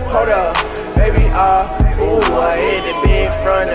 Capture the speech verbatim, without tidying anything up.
Hold up, baby, ah, ooh, I hit the big front